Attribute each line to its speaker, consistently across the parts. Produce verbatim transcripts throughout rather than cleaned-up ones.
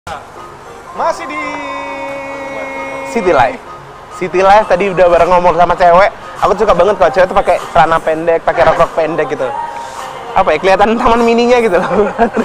Speaker 1: Masih di
Speaker 2: City Life. City Life tadi udah bareng ngomong sama cewek. Aku suka banget kalau cewek tuh pakai celana pendek, pakai rok rok pendek gitu. Apa ya, kelihatan taman mininya gitu loh.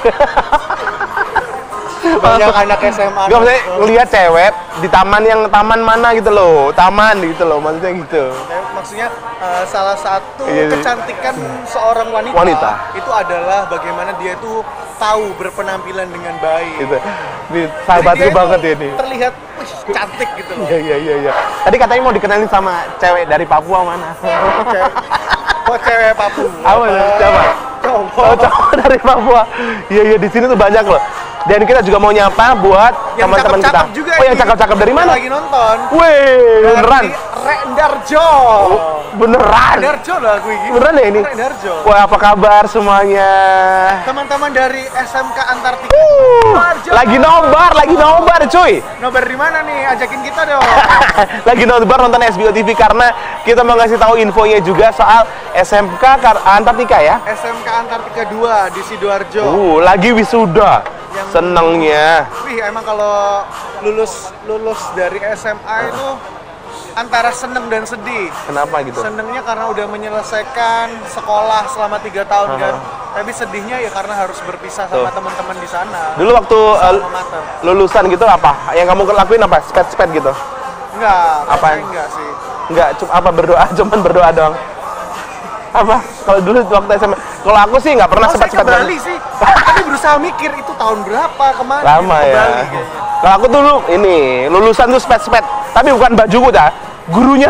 Speaker 1: banyak anak S M A.
Speaker 2: Gak maksudnya ngeliat cewek di taman yang taman mana gitu loh, taman gitu loh, maksudnya gitu.
Speaker 1: Maksudnya uh, salah satu
Speaker 2: iya,
Speaker 1: kecantikan seorang wanita,
Speaker 2: wanita
Speaker 1: itu adalah bagaimana dia itu tahu berpenampilan dengan baik.
Speaker 2: Gitu. Ini sahabatku banget ya ini.
Speaker 1: Terlihat wih, cantik gitu loh.
Speaker 2: Iya iya iya iya. Tadi katanya mau dikenalin sama cewek dari Papua mana?
Speaker 1: Cewek, kok cewek Papua?
Speaker 2: Apa? Siapa?
Speaker 1: Cowok.
Speaker 2: Oh, cowok dari Papua. Iya iya, di sini tuh banyak loh. Dan kita juga mau nyapa buat teman-teman kita.
Speaker 1: Juga
Speaker 2: oh, yang cakep-cakep dari mana?
Speaker 1: Lagi nonton.
Speaker 2: Wih, beneran.
Speaker 1: Rendarjo.
Speaker 2: Beneran.
Speaker 1: Rendarjo lah aku ini.
Speaker 2: Beneran ya ini?
Speaker 1: Rendarjo.
Speaker 2: Wah, apa kabar semuanya?
Speaker 1: Teman-teman dari S M K Antartika.
Speaker 2: Uh, lagi nobar, lagi nobar, cuy.
Speaker 1: Nobar di mana nih? Ajakin kita dong.
Speaker 2: Lagi nobar nonton S B O T V karena kita mau ngasih tahu infonya juga soal S M K Antartika ya.
Speaker 1: S M K Antartika dua di Sidoarjo.
Speaker 2: Uh, lagi wisuda. Yang senengnya.
Speaker 1: Wih, emang kalau lulus lulus dari S M A itu antara seneng dan sedih.
Speaker 2: Kenapa gitu?
Speaker 1: Senengnya karena udah menyelesaikan sekolah selama tiga tahun kan. Tapi sedihnya ya karena harus berpisah sama teman-teman di sana.
Speaker 2: Dulu waktu uh, lulusan gitu apa? Yang kamu lakuin apa? Sped-sped gitu?
Speaker 1: Enggak.
Speaker 2: Apa?
Speaker 1: Enggak sih.
Speaker 2: Enggak, cuma apa berdoa, cuman berdoa doang. Apa? Kalau dulu waktu S M A, kalau aku sih nggak pernah
Speaker 1: sempat
Speaker 2: sempat
Speaker 1: ke Bali sih. Tapi berusaha mikir itu tahun berapa kemarin.
Speaker 2: Lama
Speaker 1: ke
Speaker 2: ya.
Speaker 1: Bali,
Speaker 2: kalau aku dulu ini lulusan tuh spet-spet, tapi bukan bajuku dah, gurunya.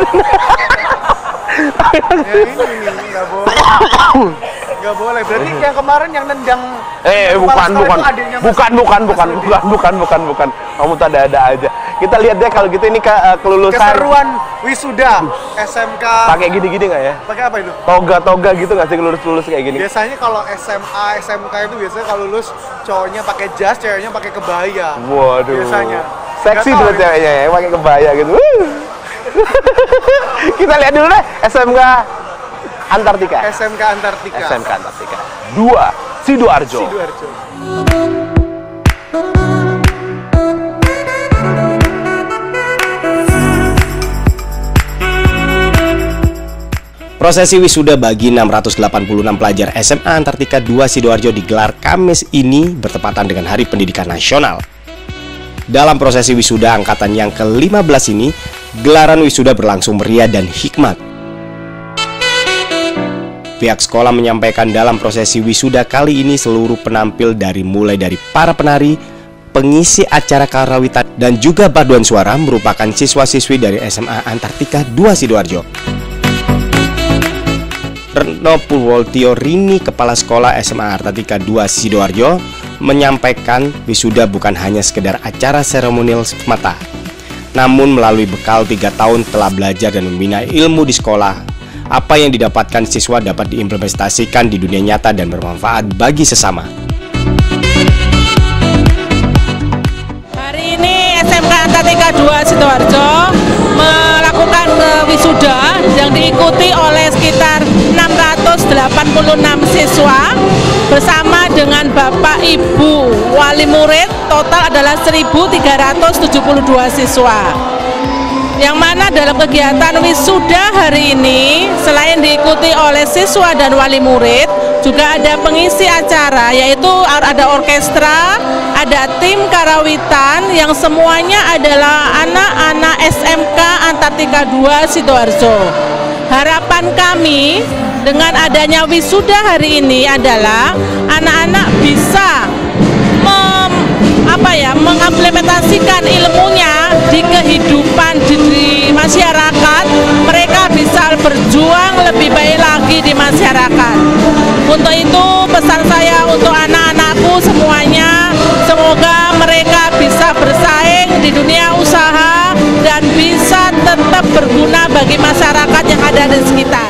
Speaker 1: Ya ini ini nggak boleh. Nggak boleh. Berarti yang kemarin yang nendang.
Speaker 2: Eh bukan bukan. Bukan bukan bukan bukan bukan bukan bukan. Kamu tuh ada-ada aja. Kita lihat deh kalau gitu ini ke, uh, kelulusan.
Speaker 1: Keseruan wisuda S M K.
Speaker 2: Pakai gini-gini nggak ya?
Speaker 1: Pakai apa itu?
Speaker 2: Toga-toga gitu nggak sih lulus-lulus kayak gini?
Speaker 1: Biasanya kalau S M A, S M K itu biasanya kalau lulus cowoknya pakai jas, ceweknya pakai kebaya.
Speaker 2: Waduh.
Speaker 1: Biasanya.
Speaker 2: Seksi dulu ya. Ceweknya ya, pakai kebaya gitu. Kita lihat dulu deh S M K Antartika.
Speaker 1: S M K Antartika.
Speaker 2: S M K Antartika. Dua Sidoarjo.
Speaker 1: Sidoarjo.
Speaker 3: Prosesi wisuda bagi enam ratus delapan puluh enam pelajar S M A Antartika dua Sidoarjo digelar Kamis ini bertepatan dengan Hari Pendidikan Nasional. Dalam prosesi wisuda angkatan yang ke lima belas ini, gelaran wisuda berlangsung meriah dan hikmat. Pihak sekolah menyampaikan dalam prosesi wisuda kali ini seluruh penampil dari mulai dari para penari, pengisi acara karawitan, dan juga paduan suara merupakan siswa-siswi dari S M A Antartika dua Sidoarjo. Retno Purwoltio Rini, Kepala Sekolah S M A Antartika dua Sidoarjo, menyampaikan wisuda bukan hanya sekedar acara seremonial semata, namun melalui bekal tiga tahun telah belajar dan membina ilmu di sekolah, apa yang didapatkan siswa dapat diimplementasikan di dunia nyata dan bermanfaat bagi sesama.
Speaker 4: Hari ini S M K Antartika dua Sidoarjo melakukan wisuda yang diikuti oleh sekitar enam ratus delapan puluh enam siswa bersama dengan Bapak Ibu wali murid, total adalah seribu tiga ratus tujuh puluh dua siswa. Yang mana dalam kegiatan wisuda hari ini selain diikuti oleh siswa dan wali murid, juga ada pengisi acara, yaitu ada orkestra, ada tim karawitan yang semuanya adalah anak-anak S M K Antartika dua Sidoarjo. Harapan kami dengan adanya wisuda hari ini adalah anak-anak bisa mem, apa ya, mengimplementasikan ilmunya di kehidupan di, di masyarakat. Mereka bisa berjuang lebih baik lagi di masyarakat. Untuk itu pesan saya untuk anak-anakku semuanya, semoga mereka bisa bersaing di dunia usaha dan bisa tetap berguna bagi masyarakat yang ada di sekitar.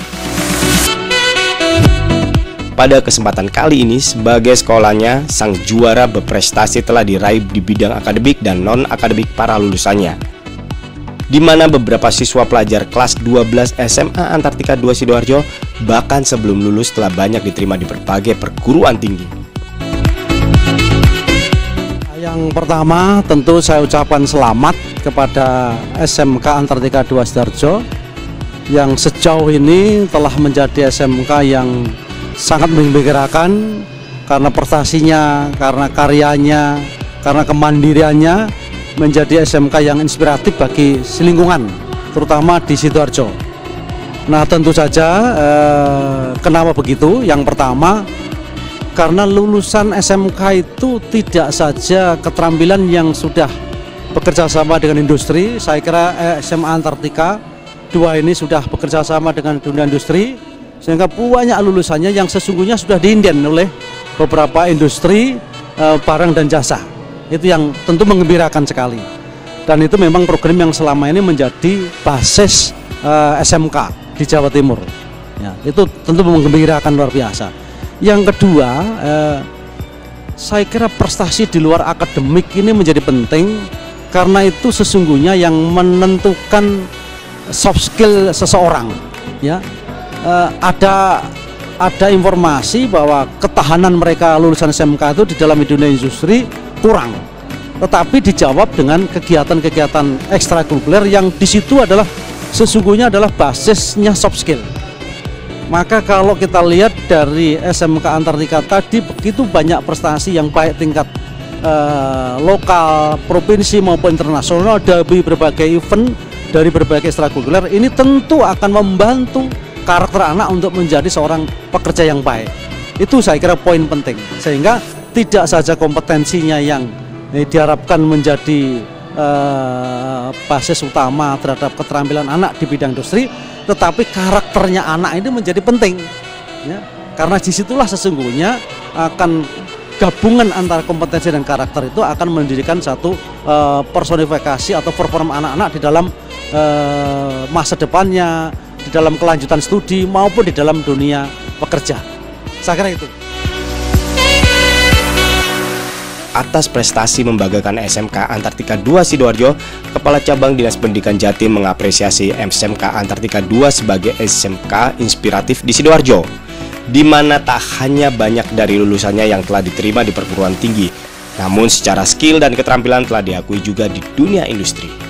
Speaker 3: Pada kesempatan kali ini, sebagai sekolahnya, sang juara berprestasi telah diraih di bidang akademik dan non-akademik para lulusannya, di mana beberapa siswa pelajar kelas dua belas S M A Antartika dua Sidoarjo bahkan sebelum lulus telah banyak diterima di berbagai perguruan tinggi.
Speaker 5: Saya Yang pertama tentu saya ucapkan selamat kepada S M K Antartika dua Sidoarjo yang sejauh ini telah menjadi S M K yang sangat mengembirakan karena prestasinya, karena karyanya, karena kemandiriannya menjadi S M K yang inspiratif bagi lingkungan, terutama di Sidoarjo. Nah tentu saja eh, kenapa begitu? Yang pertama karena lulusan S M K itu tidak saja keterampilan yang sudah bekerja sama dengan industri. Saya kira S M A Antartika dua ini sudah bekerja sama dengan dunia industri, sehingga banyak lulusannya yang sesungguhnya sudah diinden oleh beberapa industri e, barang dan jasa. Itu yang tentu menggembirakan sekali. Dan itu memang program yang selama ini menjadi basis e, S M K di Jawa Timur. Ya, itu tentu menggembirakan luar biasa. Yang kedua, eh, saya kira prestasi di luar akademik ini menjadi penting karena itu sesungguhnya yang menentukan soft skill seseorang. Ya, eh, ada ada informasi bahwa ketahanan mereka lulusan S M K itu di dalam dunia industri kurang, tetapi dijawab dengan kegiatan-kegiatan ekstrakurikuler yang di situ adalah sesungguhnya adalah basisnya soft skill. Maka kalau kita lihat dari S M K Antartika tadi begitu banyak prestasi yang baik tingkat eh, lokal, provinsi maupun internasional dari berbagai event, dari berbagai ekstrakurikuler, ini tentu akan membantu karakter anak untuk menjadi seorang pekerja yang baik. Itu saya kira poin penting, sehingga tidak saja kompetensinya yang eh, diharapkan menjadi eh, basis utama terhadap keterampilan anak di bidang industri, tetapi karakternya anak ini menjadi penting, ya, karena disitulah sesungguhnya akan gabungan antara kompetensi dan karakter itu akan mendirikan satu uh, personifikasi atau performa anak-anak di dalam uh, masa depannya, di dalam kelanjutan studi maupun di dalam dunia pekerja. Saya kira itu.
Speaker 3: Atas prestasi membanggakan S M K Antartika dua Sidoarjo, Kepala Cabang Dinas Pendidikan Jatim mengapresiasi S M K Antartika dua sebagai S M K inspiratif di Sidoarjo, di mana tak hanya banyak dari lulusannya yang telah diterima di perguruan tinggi, namun secara skill dan keterampilan telah diakui juga di dunia industri.